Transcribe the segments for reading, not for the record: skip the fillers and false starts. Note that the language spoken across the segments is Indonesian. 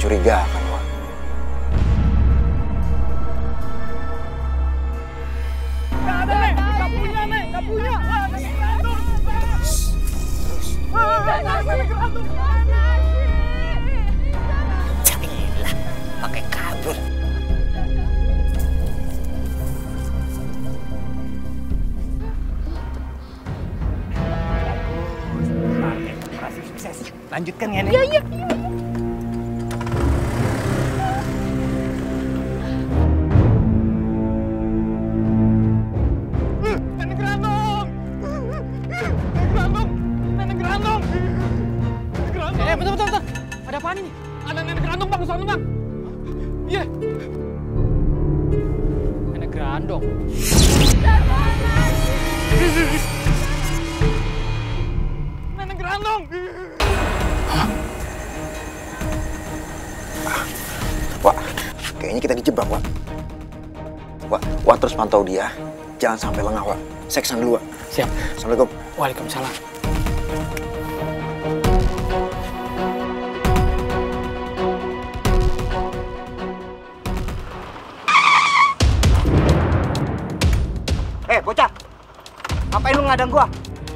mencurigakan, Wak. Nggak ada, Nek. Nggak punya, Nek. Nggak punya. Nenek Grandong. Terus. Nenek Grandong. Gila, pakai kabur. Operasi sukses. Lanjutkan ya, Nek. Iya. Nenek Grandong. Nenek Grandong. Nenek Grandong. Nenek Grandong. Bentar. Ada apaan ini? Ada Nenek Grandong, Bang, di sana, Bang. Iya. Nenek Grandong. Nenek Grandong. Wak, kayaknya kita dijebak, Wak. Wak terus pantau dia. Jangan sampai lengah, Wak. Saya kesana dulu, Wak. Siap. Assalamualaikum. Waalaikumsalam. Bocah. Ngapain lu ngadang gua?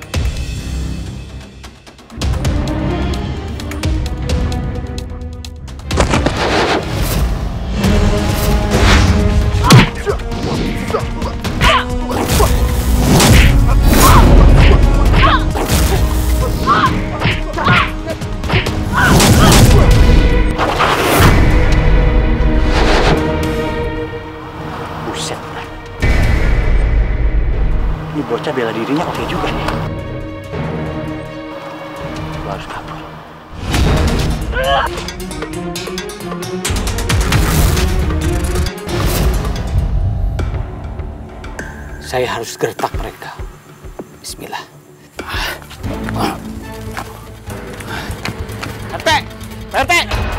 Buset. Ini bocah bela dirinya oke juga nih. Gua harus kabur. Saya harus gertak mereka. Bismillah. RT! RT!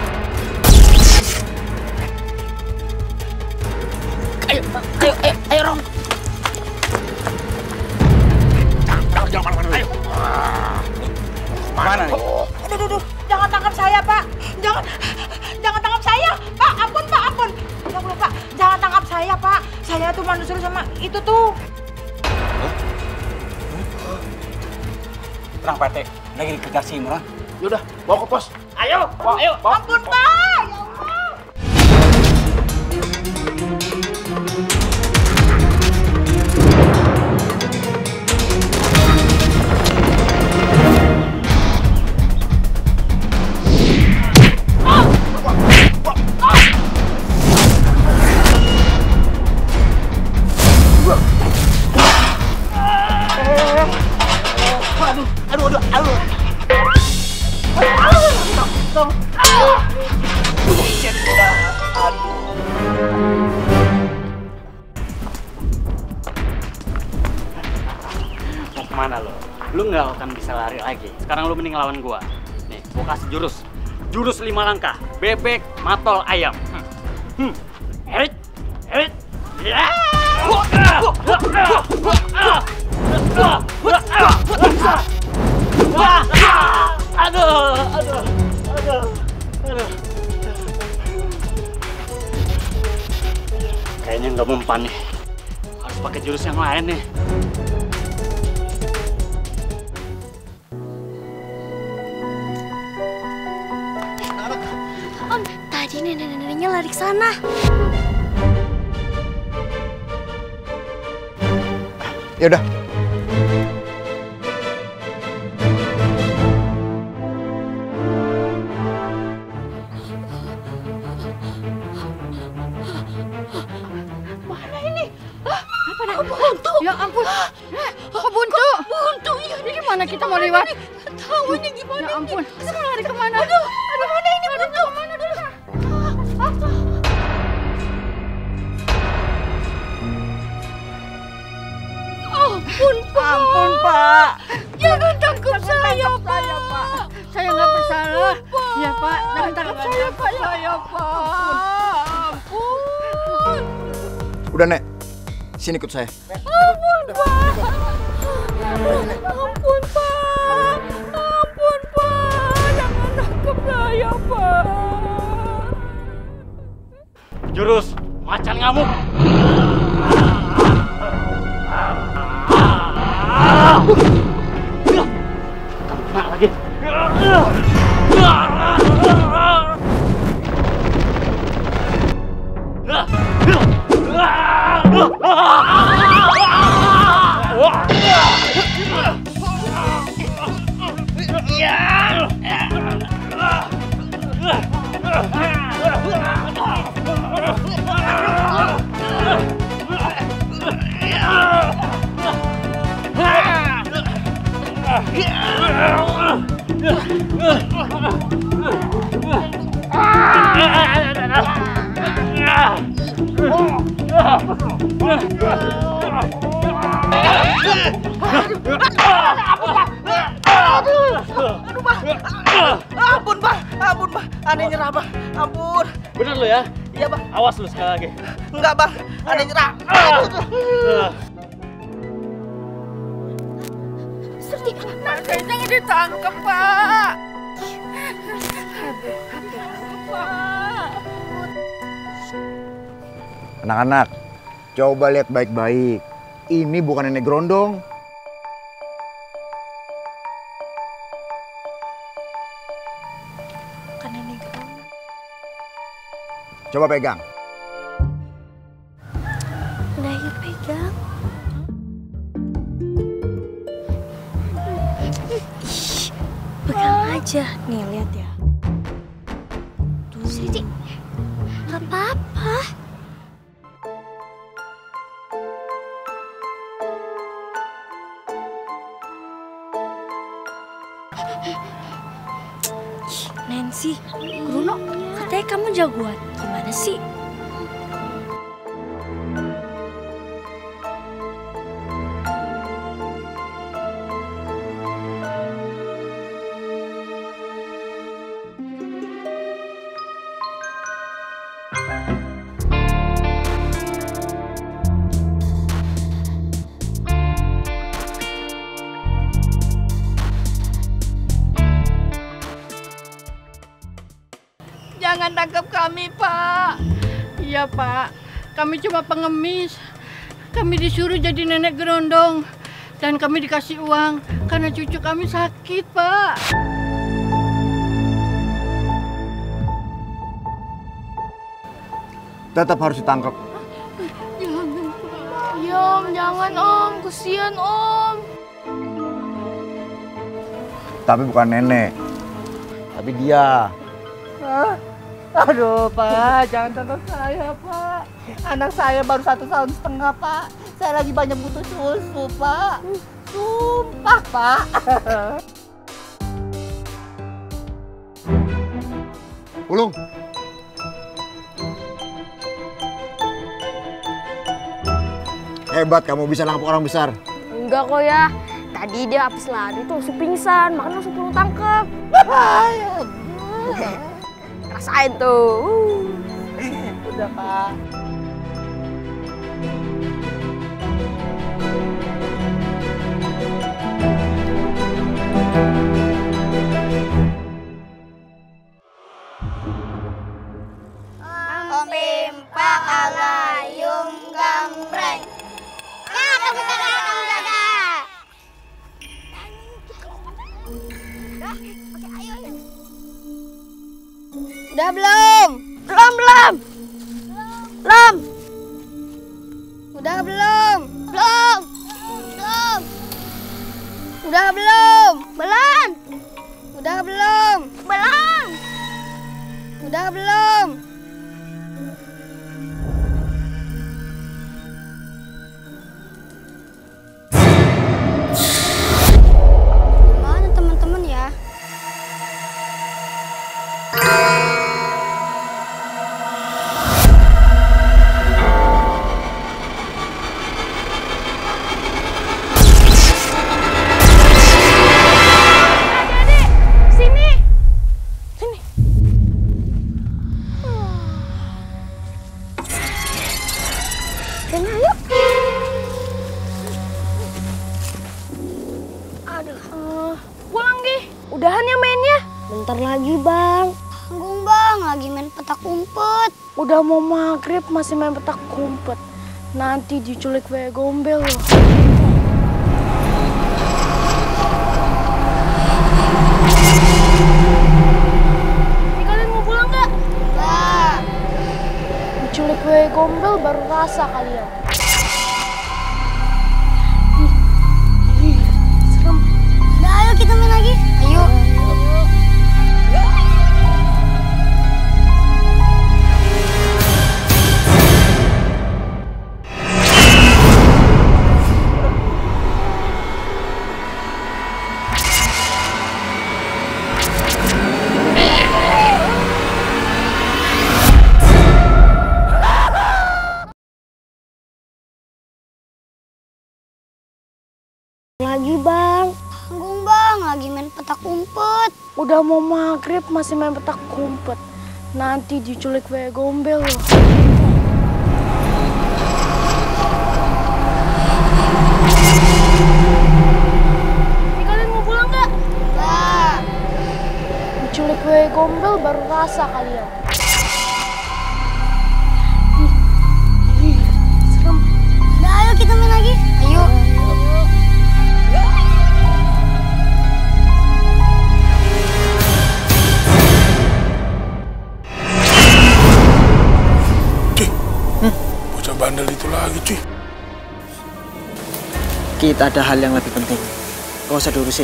Ayo, Rom. Ayo. Mana nih? Aduh, jangan tangkap saya, Pak. Jangan tangkap saya, Pak. Ampun, Pak, ampun. Ya Allah, Pak. Jangan tangkap saya, Pak. Saya tuh manusia sama itu tuh. Terang, Pak RT. Lagi dikejar si Imran. Yaudah, bawa ke pos. Ayo. Ampun, Pak. Ya Allah. Mau kemana lo? Lu nggak akan bisa lari lagi. Sekarang lu mending lawan gua. Nih, gua kasih jurus. Jurus 5 langkah. Bebek, matol, ayam. Erit. Ya! Aduh. Kayaknya nggak mempan nih. Harus pakai jurus yang lain nih. Om, tadi nenek-neneknya lari ke sana. Yaudah. Mana ini? Apa nih? Buntu. Ya ampun. Buntu. Buntu. Iya, ini gimana kita mau lewat? Tahu ini gimana? Ya ampun. Kita mau lari kemana? Aduh, mana ini buntu? Kemana dulu? Ampun, Pak. Ampun, Pak. Jangan tangkap saya, Pak. Saya nggak bersalah. Ya, Pak. Jangan tangkap saya, Pak. Saya, Pak. Ampun. Udah, Nek. Sini ikut saya. Ampun, Pak. Ampun, Pak. Ampun, Pak. Jangan tangkap saya, Pak. Jurus macan ngamuk. Kena lagi. Ampun, Pak. Ampun, Pak. Aneh nyerah, Bang. Ampun. Bener lu ya? Iya, Bang. Awas lu sekali lagi. Enggak, Bang. Aneh nyerah. Jangan ditangkap, Pak. Anak-anak, coba lihat baik-baik. Ini bukan nenek gerondong. Bukan nenek gerondong. Coba pegang. Udah yuk pegang. Ih, pegang aja. Nih lihat ya. Tuh Siti, nggak apa-apa. Nancy, Bruno, katanya kamu jagoan. Gimana sih? Jangan tangkap kami, Pak. Iya, Pak. Kami cuma pengemis. Kami disuruh jadi nenek gerondong. Dan kami dikasih uang karena cucu kami sakit, Pak. Tetap harus ditangkap. Om, jangan Om, kesian Om. Tapi bukan nenek. Tapi dia. Aduh, Pak, jangan tangkap saya, Pak. Anak saya baru 1,5 tahun, Pak. Saya lagi banyak butuh susu, Pak. Sumpah, Pak. Ulung. Hebat kamu bisa nangkap orang besar. Enggak kok ya. Tadi dia habis lari tuh langsung pingsan, makanya langsung perlu tangkep. Rasain tuh. Udah, Pak. Pimpa alayung gambreng. Kakak bentar kakak jaga. Udah belum? Belum. Udah belum? Belum. Udah belum? Belum. Udah belum? Belum. Udah belum? Gimana teman-teman ya? Udahan ya mainnya. Bentar lagi bang. Tanggung bang, lagi main petak umpet. Udah mau maghrib masih main petak umpet. Nanti diculik kayak gombel loh. Ini kalian mau pulang nggak? Enggak. Diculik kayak gombel baru rasa kalian. Serem. Udah, ayo kita main lagi. Ayo. Lagi bang. Tanggung bang, lagi main petak umpet. Udah mau maghrib masih main petak umpet. Nanti diculik kayak gombel loh. Ini kalian mau pulang nggak? Enggak. Diculik kayak gombel baru rasa kalian. Serem. Udah, ayo kita main lagi. Ayo. Bocah bandel itu lagi, cuy. Kita ada hal yang lebih penting. Gak usah diurusin.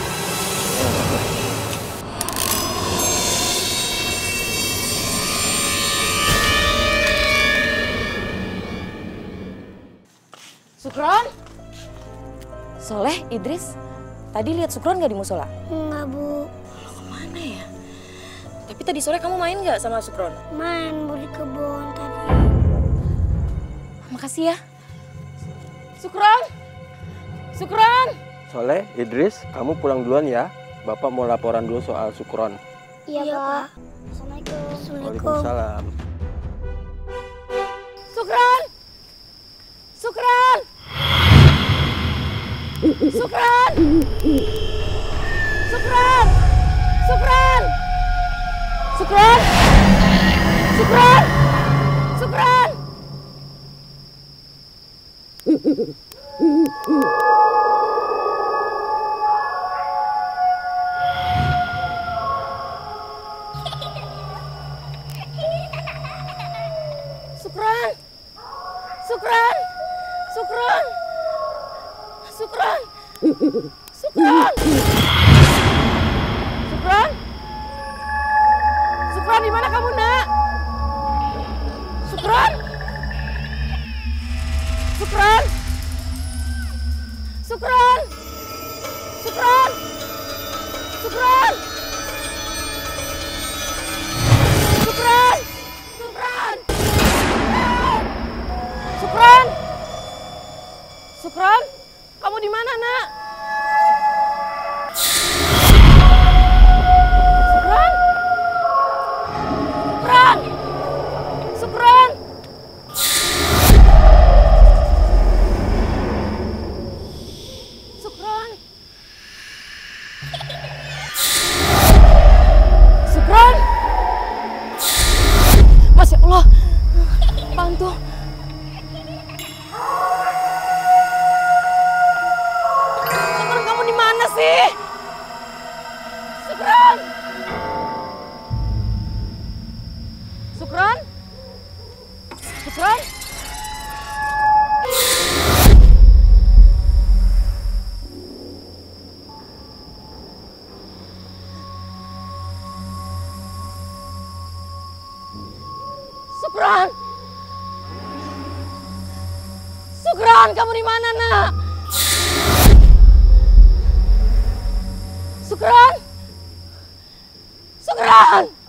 Sukron? Soleh, Idris, tadi lihat Sukron nggak di musola? Enggak, Bu. Kemana ya? Tapi tadi sore kamu main nggak sama Sukron? Main di kebun tadi. Makasih ya. Sukron! Sukron! Soleh, Idris, kamu pulang duluan ya. Bapak mau laporan dulu soal Sukron. Iya, Pak. Assalamualaikum. Waalaikumsalam. Sukron! Sukron! Sukron! Sukron! Sukron! Sukron! Sukron! Sukron! Sukron! Sukron! Sukron! Sukron! Sukron! Sukron! Sukron, di mana kamu, Nak? Sukron! Sukron! Sukron! Sukron! Sukron! Sukron! Sukron! Sukron! Sukron! Kamu di mana, Nak? Sukron! Sukron! Sukron! Sukron! Sukron! Masya Allah! Bantu! Sukron, kamu di mana sih? Sukron! Sukron? Sukron? Sukron! Sukron, kamu di mana, Nak? Sukron! Sukron!